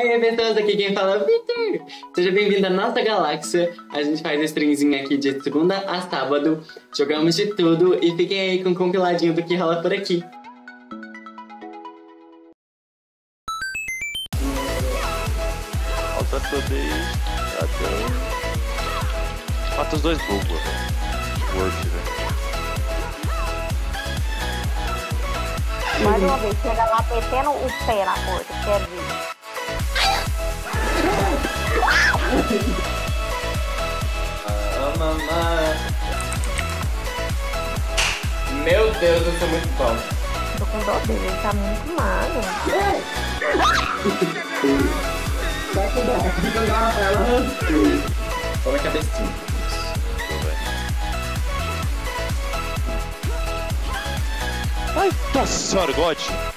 Oi, pessoas, aqui quem fala é o Victor. Seja bem-vindo à nossa galáxia. A gente faz streamzinho aqui de segunda a sábado. Jogamos de tudo e fiquem aí com um compiladinho do que rola por aqui. Falta today. Mata os dois bugos. Word, velho. Mais uma vez, chega lá metendo o pé na porta, quero ver. Mamãe. Meu Deus, eu sou muito bom. Tô com dó dele, ele tá muito magro. Vai cuidar, fica lá, ela. Toma a cabecinha. Ai, nossa senhora, God!